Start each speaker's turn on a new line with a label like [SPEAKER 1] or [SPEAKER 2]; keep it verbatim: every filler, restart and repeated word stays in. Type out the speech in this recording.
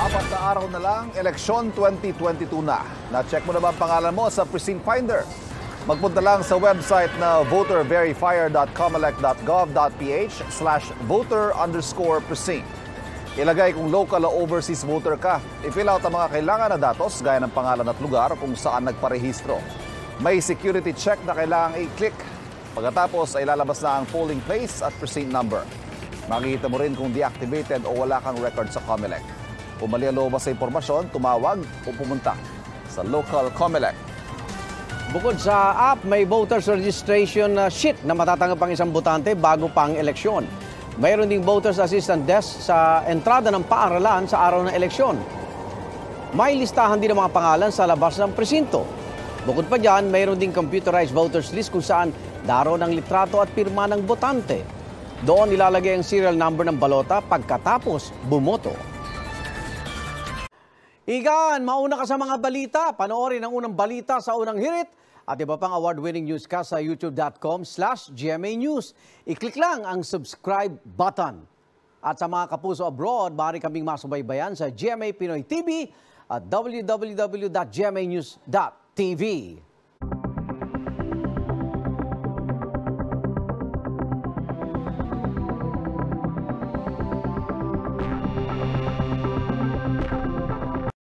[SPEAKER 1] Apat na araw na lang, Eleksyon twenty twenty-two na. Na-check mo na ba ang pangalan mo sa Precinct Finder? Magpunta lang sa website na voter verifier dot comelec dot gov dot ph slash voter underscore precinct. Ilagay kung local o overseas voter ka. I-fill out ang mga kailangan na datos gaya ng pangalan at lugar kung saan nagparehistro. May security check na kailangang i-click. Pagkatapos ay lalabas na ang polling place at precinct number. Makikita mo rin kung deactivated o wala kang record sa Comelec. Kung mali ang loob sa impormasyon, tumawag o pumunta sa local Comelec.
[SPEAKER 2] Bukod sa app, may voters registration sheet na matatanggap ang isang botante bago pa ang eleksyon. Mayroon ding voters assistance desk sa entrada ng paaralan sa araw ng eleksyon. May listahan din ng mga pangalan sa labas ng presinto. Bukod pa dyan, mayroon ding computerized voters list kung saan daron ang litrato at pirma ng botante. Doon ilalagay ang serial number ng balota pagkatapos bumoto. Igan, mauna ka sa mga balita. Panoorin ang unang balita sa unang hirit at iba pang award-winning newscast sa youtube dot com slash G M A News. I-click lang ang subscribe button. At sa mga kapuso abroad, maaari kaming masubaybayan sa G M A Pinoy T V at w w w dot g m a news dot t v.